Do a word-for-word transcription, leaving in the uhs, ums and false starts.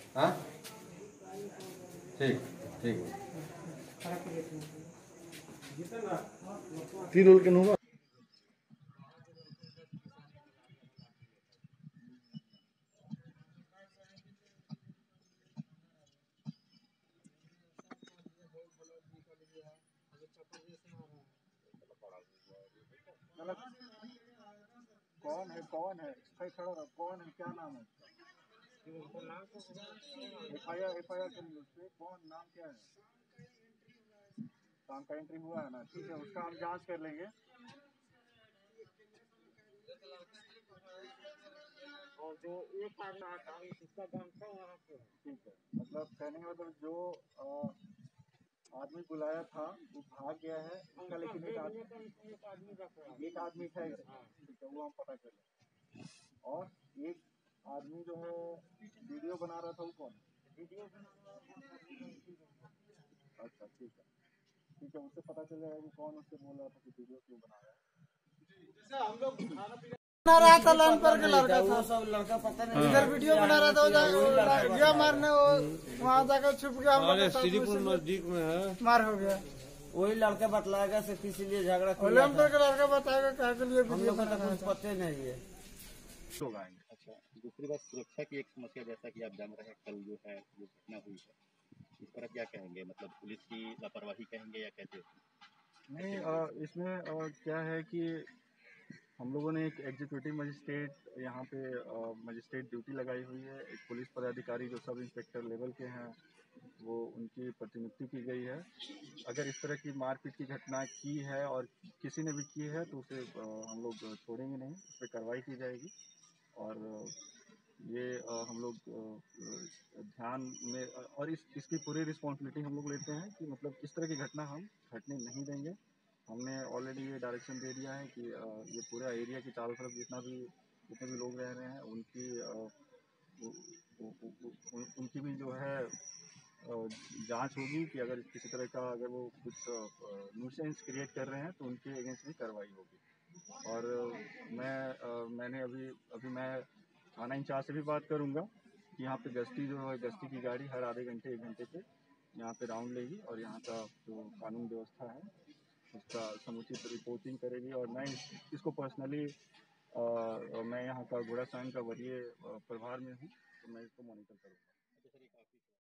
हाँ ठीक ठीक तीन रोल के होगा। कौन है कौन है खड़ा रहा, कौन है, क्या नाम है F I R F I R करेंगे उस पर, कौन नाम क्या है, काम का एंट्री हुआ है ना, ठीक है उसका हम जांच कर लेंगे। और जो एक इसका जानता है यहाँ पे, ठीक है, मतलब कहने का मतलब जो आ, आदमी बुलाया था वो भाग गया है उसका, लेकिन एक आदमी एक आदमी था, ठीक है वो हम पता कर लें। और एक आदमी जो है वीडियो बना रहा था वो कौन है? वीडियो अच्छा ठीक है ठीक है, उससे पता चल जाएगा कि कौन उससे बोल रहा था कि वीडियो क्यों बना रहा है। जैसे हम लोग खाना पीना बना रहा था लाइन पर के लड़का था, सब लड़का पता नहीं इधर वीडियो बना रहा था, वो गया मारने, वो वहाँ जाकर छुप गया, हम लोग नजदीक में है, मार हो गया। वही लड़का बतलाएगा से इसीलिए झगड़ा ओलम पर के लड़का बताएगा क्या के लिए हम वीडियो लोग को बना तो रहा कुछ था। पता नहीं है। अच्छा, दूसरी बात सुरक्षा की एक समस्या, जैसा कि आप जान रहे हैं कल जो है जो घटना हुई है, इस पर क्या कहेंगे, मतलब पुलिस की लापरवाही कहेंगे या कैसे? नहीं आ, इसमें आ, क्या है कि हम लोगों ने एक एग्जीक्यूटिव मजिस्ट्रेट यहाँ पे मजिस्ट्रेट ड्यूटी लगाई हुई है, एक पुलिस पदाधिकारी जो सब इंस्पेक्टर लेवल के हैं वो उनकी प्रतिनियुक्ति की गई है। अगर इस तरह की मारपीट की घटना की है और किसी ने भी की है तो उसे आ, हम लोग छोड़ेंगे नहीं, उस पर कार्रवाई की जाएगी। और ये आ, हम लोग ध्यान में, और इस इसकी पूरी रिस्पॉन्सिबिलिटी हम लोग लेते हैं कि मतलब इस तरह की घटना हम घटने नहीं देंगे। हमने ऑलरेडी ये डायरेक्शन दे दिया है कि आ, ये पूरा एरिया की चारों तरफ जितना भी जितने भी लोग रह रहे हैं उनकी आ, उ, उ, उ, उ, उनकी भी जो है जांच होगी कि अगर किसी तरह का अगर वो कुछ न्यूसेंस क्रिएट कर रहे हैं तो उनके अगेंस्ट भी कार्रवाई होगी। और मैं आ, मैंने अभी अभी मैं थाना इंचार्ज से भी बात करूंगा कि यहाँ पे गश्ती जो है गश्ती की गाड़ी हर आधे घंटे एक घंटे पे यहाँ पे राउंड लेगी और यहाँ का जो कानून व्यवस्था है उसका समुचित रिपोर्टिंग करेगी। और मैं इस, इसको पर्सनली मैं यहाँ का घोड़ा साइन का वरीय प्रभार में हूँ, तो मैं इसको मॉनिटर करूँगा।